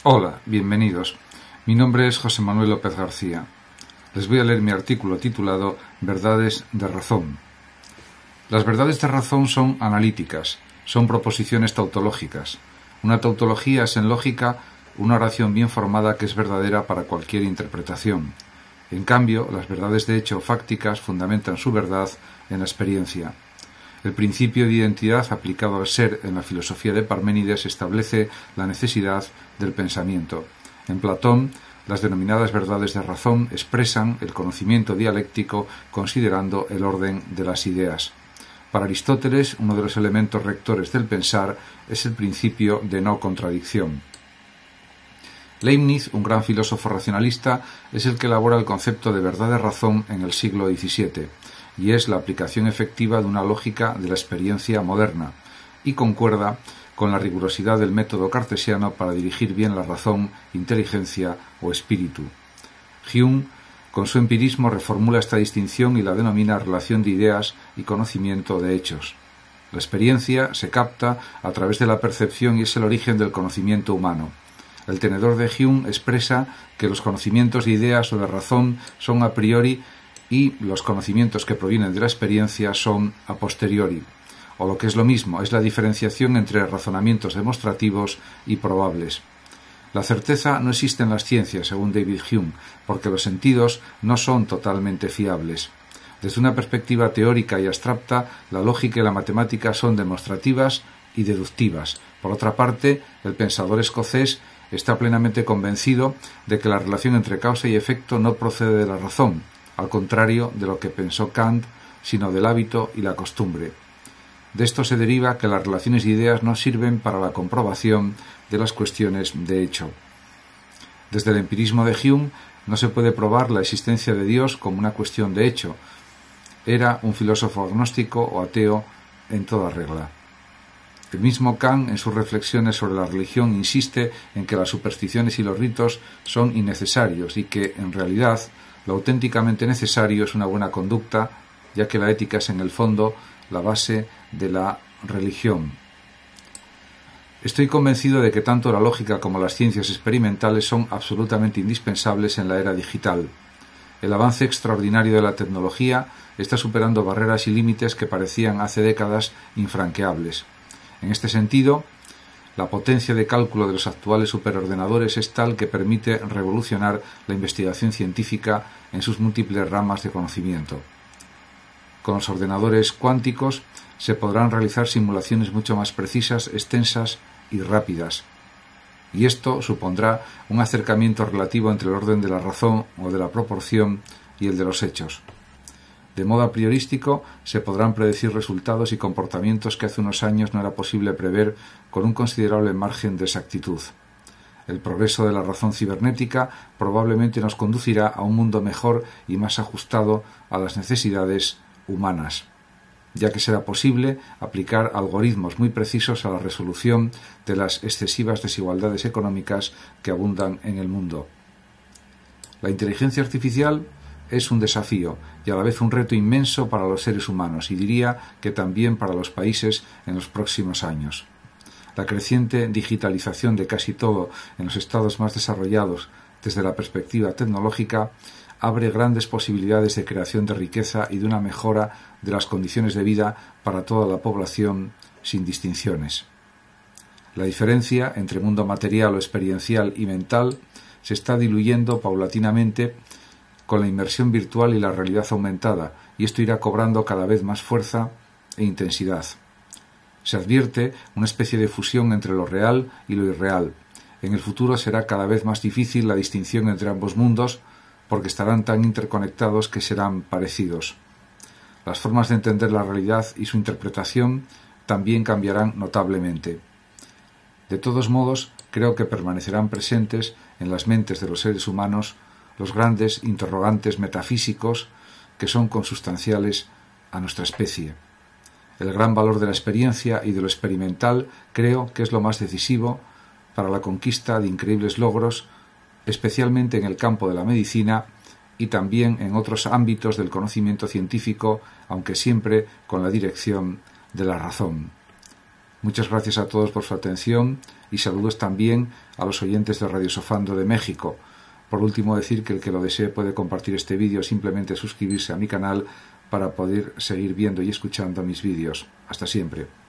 Hola, bienvenidos. Mi nombre es José Manuel López García. Les voy a leer mi artículo titulado Verdades de razón. Las verdades de razón son analíticas, son proposiciones tautológicas. Una tautología es en lógica una oración bien formada que es verdadera para cualquier interpretación. En cambio, las verdades de hecho fácticas fundamentan su verdad en la experiencia. El principio de identidad aplicado al ser en la filosofía de Parménides establece la necesidad del pensamiento. En Platón, las denominadas verdades de razón expresan el conocimiento dialéctico considerando el orden de las ideas. Para Aristóteles, uno de los elementos rectores del pensar es el principio de no contradicción. Leibniz, un gran filósofo racionalista, es el que elabora el concepto de verdad de razón en el siglo XVII, y es la aplicación efectiva de una lógica de la experiencia moderna, y concuerda con la rigurosidad del método cartesiano para dirigir bien la razón, inteligencia o espíritu. Hume, con su empirismo, reformula esta distinción y la denomina relación de ideas y conocimiento de hechos. La experiencia se capta a través de la percepción y es el origen del conocimiento humano. El tenedor de Hume expresa que los conocimientos de ideas o de razón son a priori y los conocimientos que provienen de la experiencia son a posteriori, o lo que es lo mismo, es la diferenciación entre razonamientos demostrativos y probables. La certeza no existe en las ciencias, según David Hume, porque los sentidos no son totalmente fiables. Desde una perspectiva teórica y abstracta, la lógica y la matemática son demostrativas y deductivas. Por otra parte, el pensador escocés está plenamente convencido de que la relación entre causa y efecto no procede de la razón, al contrario de lo que pensó Kant, sino del hábito y la costumbre. De esto se deriva que las relaciones de ideas no sirven para la comprobación de las cuestiones de hecho. Desde el empirismo de Hume no se puede probar la existencia de Dios como una cuestión de hecho. Era un filósofo agnóstico o ateo en toda regla. El mismo Kant, en sus reflexiones sobre la religión, insiste en que las supersticiones y los ritos son innecesarios y que, en realidad, lo auténticamente necesario es una buena conducta, ya que la ética es en el fondo la base de la religión. Estoy convencido de que tanto la lógica como las ciencias experimentales son absolutamente indispensables en la era digital. El avance extraordinario de la tecnología está superando barreras y límites que parecían hace décadas infranqueables. En este sentido, la potencia de cálculo de los actuales superordenadores es tal que permite revolucionar la investigación científica en sus múltiples ramas de conocimiento. Con los ordenadores cuánticos se podrán realizar simulaciones mucho más precisas, extensas y rápidas. Y esto supondrá un acercamiento relativo entre el orden de la razón o de la proporción y el de los hechos. De modo a priorístico, se podrán predecir resultados y comportamientos que hace unos años no era posible prever con un considerable margen de exactitud. El progreso de la razón cibernética probablemente nos conducirá a un mundo mejor y más ajustado a las necesidades humanas, ya que será posible aplicar algoritmos muy precisos a la resolución de las excesivas desigualdades económicas que abundan en el mundo. La inteligencia artificial es un desafío y a la vez un reto inmenso para los seres humanos y diría que también para los países en los próximos años. La creciente digitalización de casi todo en los estados más desarrollados desde la perspectiva tecnológica abre grandes posibilidades de creación de riqueza y de una mejora de las condiciones de vida para toda la población sin distinciones. La diferencia entre mundo material o experiencial y mental se está diluyendo paulatinamente con la inmersión virtual y la realidad aumentada, y esto irá cobrando cada vez más fuerza e intensidad. Se advierte una especie de fusión entre lo real y lo irreal. En el futuro será cada vez más difícil la distinción entre ambos mundos, porque estarán tan interconectados que serán parecidos. Las formas de entender la realidad y su interpretación también cambiarán notablemente. De todos modos, creo que permanecerán presentes en las mentes de los seres humanos los grandes interrogantes metafísicos que son consustanciales a nuestra especie. El gran valor de la experiencia y de lo experimental creo que es lo más decisivo para la conquista de increíbles logros, especialmente en el campo de la medicina y también en otros ámbitos del conocimiento científico, aunque siempre con la dirección de la razón. Muchas gracias a todos por su atención y saludos también a los oyentes de Radio Sofando de México. Por último, decir que el que lo desee puede compartir este vídeo o simplemente suscribirse a mi canal para poder seguir viendo y escuchando mis vídeos. Hasta siempre.